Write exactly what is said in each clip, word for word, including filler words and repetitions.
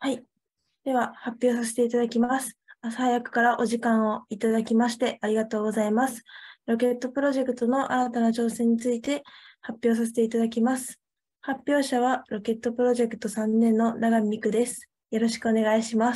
はい。では、発表させていただきます。朝早くからお時間をいただきましてありがとうございます。ロケットプロジェクトの新たな挑戦について発表させていただきます。発表者はロケットプロジェクトさんねんの永見美久です。よろしくお願いします。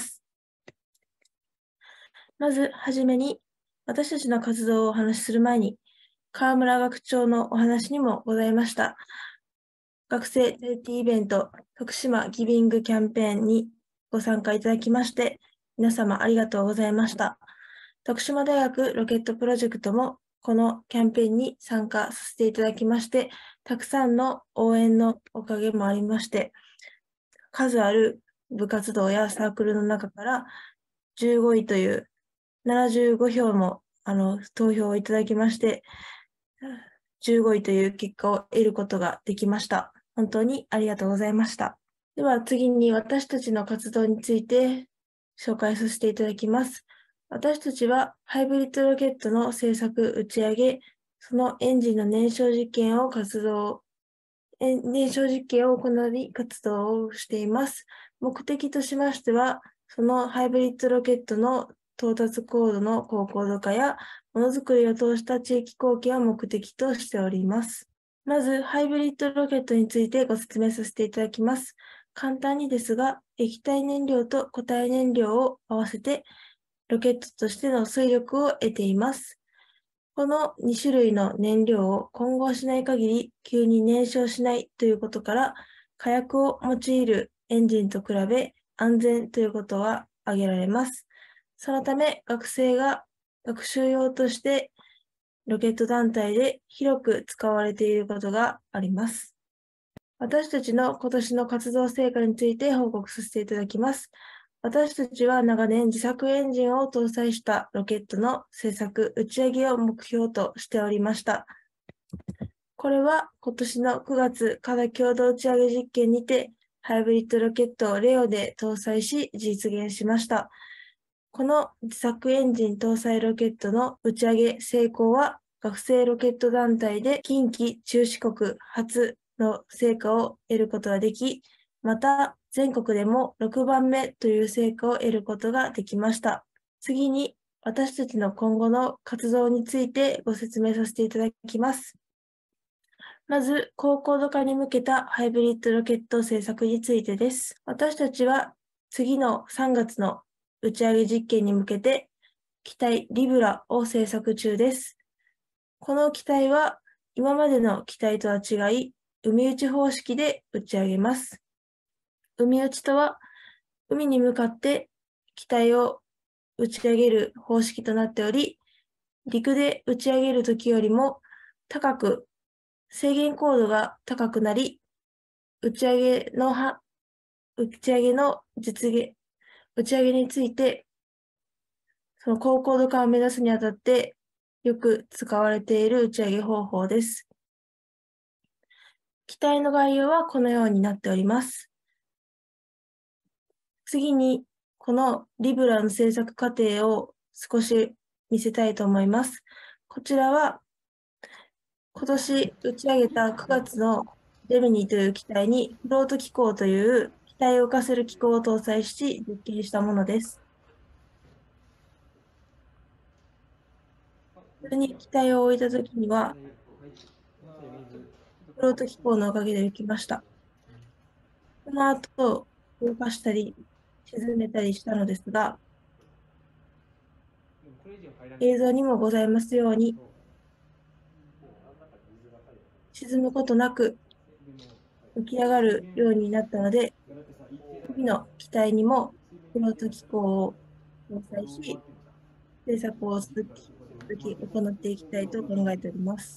まずはじめに、私たちの活動をお話しする前に、河村学長のお話にもございました。学生チャリティーイベント、徳島ギビングキャンペーンにご参加いただきまして、皆様ありがとうございました。徳島大学ロケットプロジェクトも、このキャンペーンに参加させていただきまして、たくさんの応援のおかげもありまして、数ある部活動やサークルの中からじゅうごいというななじゅうごひょうもあの投票をいただきまして、じゅうごいという結果を得ることができました。本当にありがとうございました。では次に私たちの活動について紹介させていただきます。私たちはハイブリッドロケットの製作、打ち上げ、そのエンジンの燃焼実験を活動、燃焼実験を行い活動をしています。目的としましては、そのハイブリッドロケットの到達高度の高高度化や、ものづくりを通した地域貢献を目的としております。まず、ハイブリッドロケットについてご説明させていただきます。簡単にですが、液体燃料と固体燃料を合わせて、ロケットとしての推力を得ています。このに種類の燃料を混合しない限り急に燃焼しないということから、火薬を用いるエンジンと比べ安全ということは挙げられます。そのため、学生が学習用としてロケット団体で広く使われていることがあります。私たちの今年の活動成果について報告させていただきます。私たちは長年自作エンジンを搭載したロケットの製作、打ち上げを目標としておりました。これは今年のくがつ、カナ共同打ち上げ実験にて、ハイブリッドロケットをレオで搭載し実現しました。この自作エンジン搭載ロケットの打ち上げ成功は、学生ロケット団体で近畿中四国初の成果を得ることができ、また全国でもろくばんめという成果を得ることができました。次に私たちの今後の活動についてご説明させていただきます。まず、高高度化に向けたハイブリッドロケット製作についてです。私たちは次のさんがつの打ち上げ実験に向けて機体リブラを製作中です。この機体は今までの機体とは違い、海打ち方式で打ち上げます。海打ちとは、海に向かって機体を打ち上げる方式となっており、陸で打ち上げるときよりも高く、制限高度が高くなり、打ち上げのは、打ち上げの実現、打ち上げについて、その高高度化を目指すにあたってよく使われている打ち上げ方法です。機体の概要はこのようになっております。次に、このリブラの制作過程を少し見せたいと思います。こちらは、今年打ち上げたくがつのジェミニーという機体にフロート機構という機体を浮かせる機構を搭載し実験したものです。それに機体を置いたときには、フロート機構のおかげで浮きました。この後、動かしたり、沈めたりしたのですが、映像にもございますように、沈むことなく浮き上がるようになったので、次の機体にもフロート機構を搭載し、制作を続き、続き行っていきたいと考えております。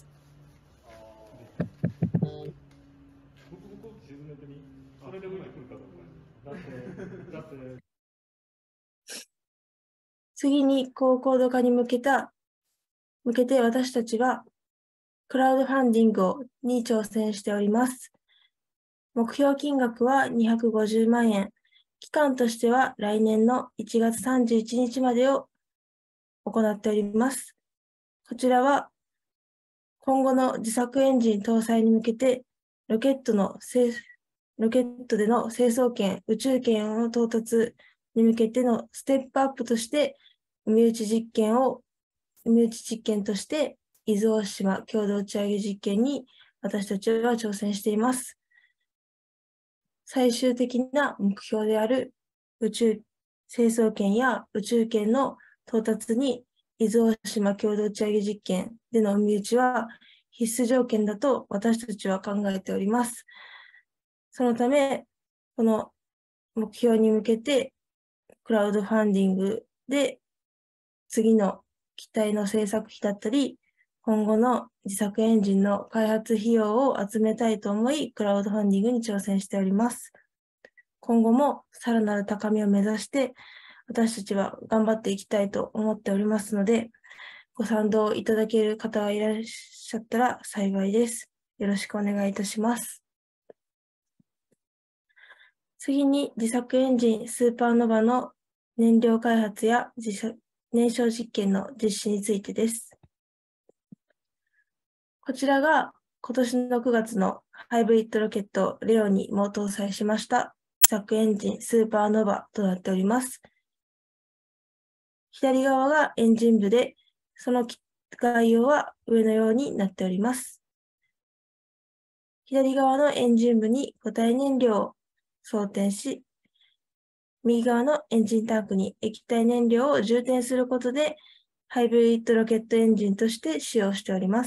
次に高高度化に向けた、向けて私たちはクラウドファンディングに挑戦しております。目標金額はにひゃくごじゅうまんえん。期間としては来年のいちがつさんじゅういちにちまでを行っております。こちらは今後の自作エンジン搭載に向けてロケットのロケットでの成層圏、宇宙圏の到達に向けてのステップアップとして、海打ち実験を、海打ち実験として、伊豆大島共同打ち上げ実験に私たちは挑戦しています。最終的な目標である宇宙、成層圏や宇宙圏の到達に、伊豆大島共同打ち上げ実験での海打ちは必須条件だと私たちは考えております。そのため、この目標に向けて、クラウドファンディングで次の機体の製作費だったり、今後の自作エンジンの開発費用を集めたいと思い、クラウドファンディングに挑戦しております。今後もさらなる高みを目指して、私たちは頑張っていきたいと思っておりますので、ご賛同いただける方がいらっしゃったら幸いです。よろしくお願いいたします。次に、自作エンジンスーパーノバの燃料開発や燃焼実験の実施についてです。こちらが今年のくがつのハイブリッドロケットレオにも搭載しました自作エンジンスーパーノバとなっております。左側がエンジン部で、その概要は上のようになっております。左側のエンジン部に固体燃料を装填し、右側のエンジンタンクに液体燃料を充填することで、ハイブリッドロケットエンジンとして使用しております。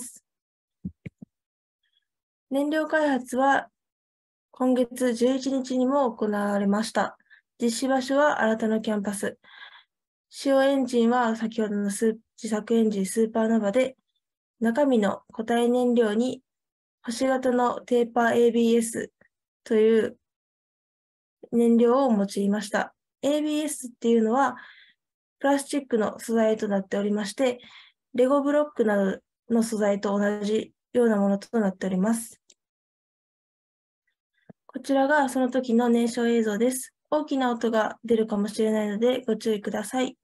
燃料開発は今月じゅういちにちにも行われました。実施場所は新たなキャンパス。使用エンジンは先ほどの自作エンジンスーパーノバで、中身の固体燃料に星型のテーパー エービーエス という燃料を用いました。エービーエス っていうのはプラスチックの素材となっておりまして、レゴブロックなどの素材と同じようなものとなっております。こちらがその時の燃焼映像です。大きな音が出るかもしれないのでご注意ください。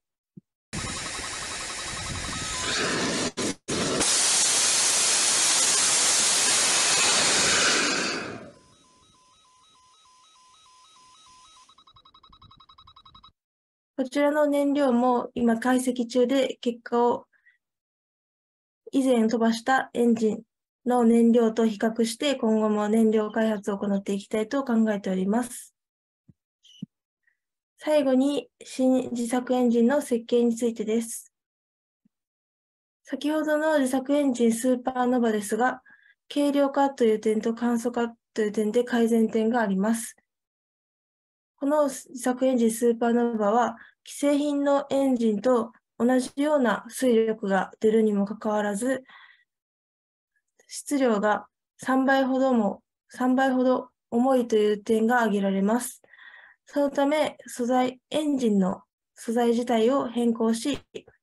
こちらの燃料も今解析中で結果を以前飛ばしたエンジンの燃料と比較して今後も燃料開発を行っていきたいと考えております。最後に新自作エンジンの設計についてです。先ほどの自作エンジンスーパーノバですが、軽量化という点と簡素化という点で改善点があります。この自作エンジンスーパーノバは既製品のエンジンと同じような推力が出るにもかかわらず、質量がさんばいほども、さんばいほど重いという点が挙げられます。そのため、素材、エンジンの素材自体を変更し、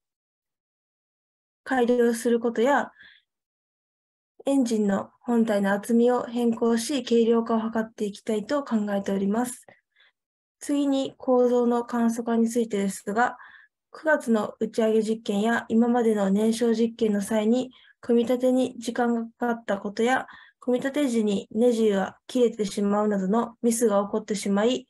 改良することや、エンジンの本体の厚みを変更し、軽量化を図っていきたいと考えております。次に構造の簡素化についてですが、くがつの打ち上げ実験や今までの燃焼実験の際に、組み立てに時間がかかったことや、組み立て時にネジが切れてしまうなどのミスが起こってしまい、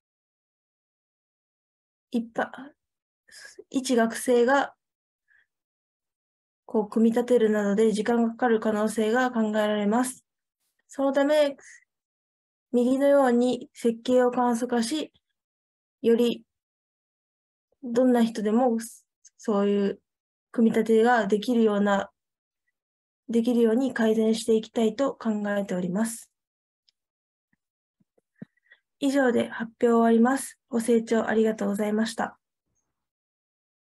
一般、一学生がこう組み立てるなどで時間がかかる可能性が考えられます。そのため、右のように設計を簡素化し、よりどんな人でもそういう組み立てができるような、できるように改善していきたいと考えております。以上で発表を終わります。ご清聴ありがとうございました。